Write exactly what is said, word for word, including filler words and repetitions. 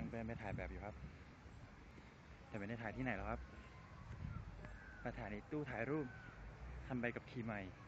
งเดินไปถ่ายแบบอยู่ครับแต่ไม่ได้ถ่ายที่ไหนหรอกครับมาถ่ายในตู้ถ่ายรูปทำใบกับทีใหม่